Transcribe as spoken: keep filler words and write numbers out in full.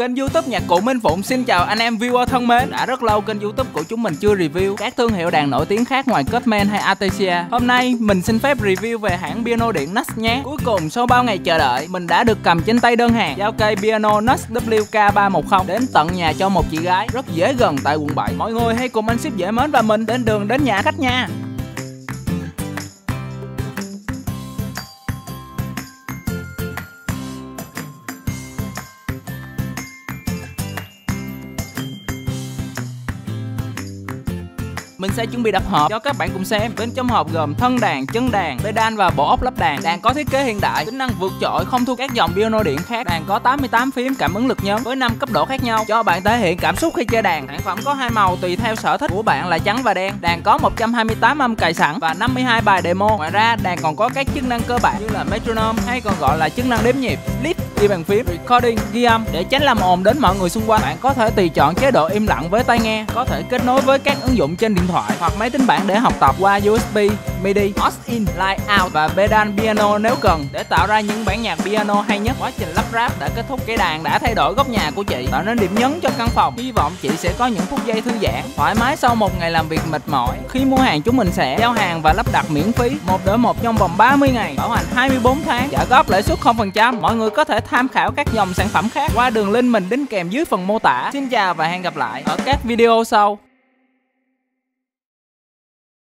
Kênh YouTube Nhạc Cụ Minh Phụng xin chào anh em viewer thân mến. Đã rất lâu kênh YouTube của chúng mình chưa review các thương hiệu đàn nổi tiếng khác ngoài Cutman hay Artesia. Hôm nay mình xin phép review về hãng piano điện Nuts nhé. Cuối cùng sau bao ngày chờ đợi, mình đã được cầm trên tay đơn hàng giao cây piano Nuts W K ba một không đến tận nhà cho một chị gái rất dễ gần tại quận bảy. Mọi người hãy cùng anh ship dễ mến và mình đến đường đến nhà khách nha. Mình sẽ chuẩn bị đập hộp cho các bạn cùng xem. Bên trong hộp gồm thân đàn, chân đàn, pedal và bộ ốc lắp đàn. Đàn có thiết kế hiện đại, tính năng vượt trội không thua các dòng piano điện khác. Đàn có tám mươi tám phím cảm ứng lực nhóm với năm cấp độ khác nhau cho bạn thể hiện cảm xúc khi chơi đàn. Sản phẩm có hai màu tùy theo sở thích của bạn là trắng và đen. Đàn có một trăm hai mươi tám âm cài sẵn và năm mươi hai bài demo. Ngoài ra, đàn còn có các chức năng cơ bản như là metronome hay còn gọi là chức năng đếm nhịp, flip, ghi bàn phím, recording, ghi âm. Để tránh làm ồn đến mọi người xung quanh, bạn có thể tùy chọn chế độ im lặng với tai nghe, có thể kết nối với các ứng dụng trên điện thoại hoặc máy tính bảng để học tập qua u ét bê, midi, aux in, line out và pedal piano nếu cần để tạo ra những bản nhạc piano hay nhất. Quá trình lắp ráp đã kết thúc, cây đàn đã thay đổi góc nhà của chị, tạo nên điểm nhấn cho căn phòng. Hy vọng chị sẽ có những phút giây thư giãn, thoải mái sau một ngày làm việc mệt mỏi. Khi mua hàng, chúng mình sẽ giao hàng và lắp đặt miễn phí, một đổi một trong vòng ba mươi ngày, bảo hành hai mươi bốn tháng, trả góp lãi suất không phần trăm. Mọi người có thể tham khảo các dòng sản phẩm khác qua đường link mình đính kèm dưới phần mô tả. Xin chào và hẹn gặp lại ở các video sau.